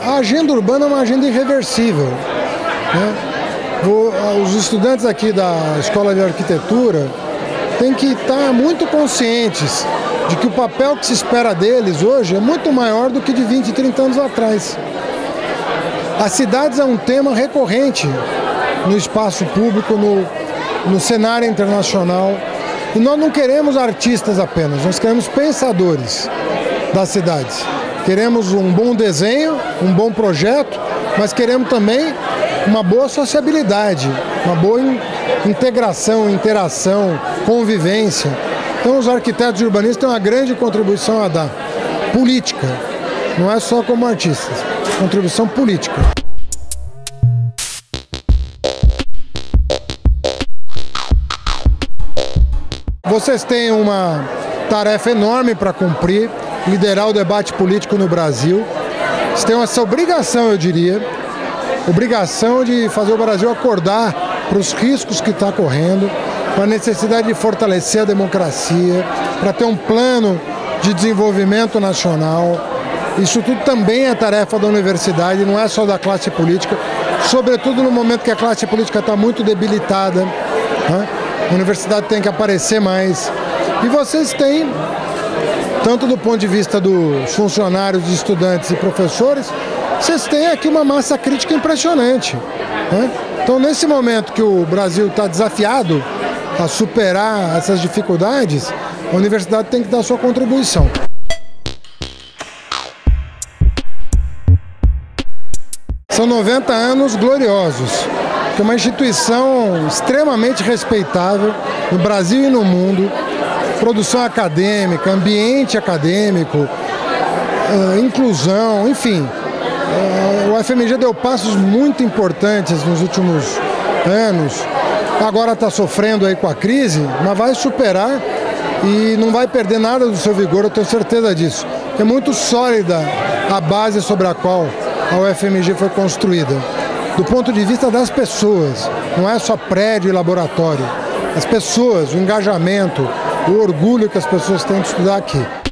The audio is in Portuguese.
A agenda urbana é uma agenda irreversível, né? Os estudantes aqui da Escola de Arquitetura têm que estar muito conscientes de que o papel que se espera deles hoje é muito maior do que de 20, 30 anos atrás. As cidades é um tema recorrente no espaço público, no cenário internacional. E nós não queremos artistas apenas, nós queremos pensadores das cidades. Queremos um bom desenho, um bom projeto, mas queremos também uma boa sociabilidade, uma boa integração, interação, convivência. Então os arquitetos e urbanistas têm uma grande contribuição a dar. Política, não é só como artistas, contribuição política. Vocês têm uma tarefa enorme para cumprir, liderar o debate político no Brasil. Vocês têm essa obrigação, eu diria, obrigação de fazer o Brasil acordar para os riscos que está correndo, para a necessidade de fortalecer a democracia, para ter um plano de desenvolvimento nacional. Isso tudo também é tarefa da universidade, não é só da classe política, sobretudo no momento que a classe política está muito debilitada, né? A universidade tem que aparecer mais. E vocês têm, tanto do ponto de vista dos funcionários, estudantes e professores, vocês têm aqui uma massa crítica impressionante, né? Então, nesse momento que o Brasil está desafiado a superar essas dificuldades, a universidade tem que dar sua contribuição. São 90 anos gloriosos, que é uma instituição extremamente respeitável no Brasil e no mundo, produção acadêmica, ambiente acadêmico, inclusão, enfim. O FMG deu passos muito importantes nos últimos anos, agora está sofrendo aí com a crise, mas vai superar e não vai perder nada do seu vigor, eu tenho certeza disso. É muito sólida a base sobre a qual a UFMG foi construída, do ponto de vista das pessoas, não é só prédio e laboratório. As pessoas, o engajamento, o orgulho que as pessoas têm de estudar aqui.